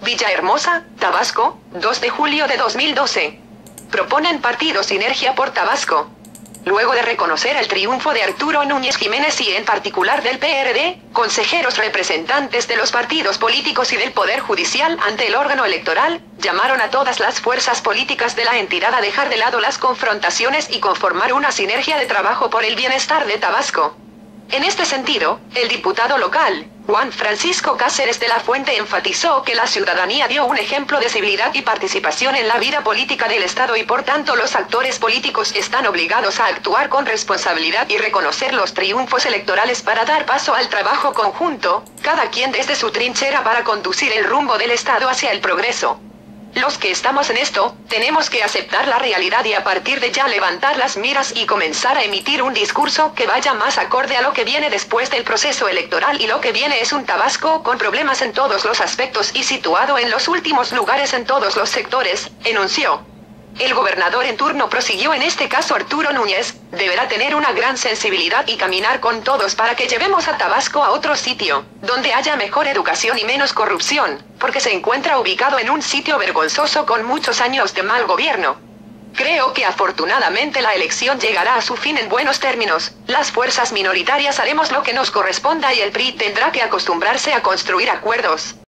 Villahermosa, Tabasco, 2 de julio de 2012. Proponen partido Sinergia por Tabasco. Luego de reconocer el triunfo de Arturo Núñez Jiménez y en particular del PRD, consejeros representantes de los partidos políticos y del Poder Judicial ante el órgano electoral, llamaron a todas las fuerzas políticas de la entidad a dejar de lado las confrontaciones y conformar una sinergia de trabajo por el bienestar de Tabasco. En este sentido, el diputado local, Juan Francisco Cáceres de la Fuente, enfatizó que la ciudadanía dio un ejemplo de civilidad y participación en la vida política del Estado y por tanto los actores políticos están obligados a actuar con responsabilidad y reconocer los triunfos electorales para dar paso al trabajo conjunto, cada quien desde su trinchera para conducir el rumbo del Estado hacia el progreso. Los que estamos en esto, tenemos que aceptar la realidad y a partir de ya levantar las miras y comenzar a emitir un discurso que vaya más acorde a lo que viene después del proceso electoral, y lo que viene es un Tabasco con problemas en todos los aspectos y situado en los últimos lugares en todos los sectores, enunció. El gobernador en turno prosiguió: en este caso Arturo Núñez, deberá tener una gran sensibilidad y caminar con todos para que llevemos a Tabasco a otro sitio, donde haya mejor educación y menos corrupción, porque se encuentra ubicado en un sitio vergonzoso con muchos años de mal gobierno. Creo que afortunadamente la elección llegará a su fin en buenos términos, las fuerzas minoritarias haremos lo que nos corresponda y el PRI tendrá que acostumbrarse a construir acuerdos.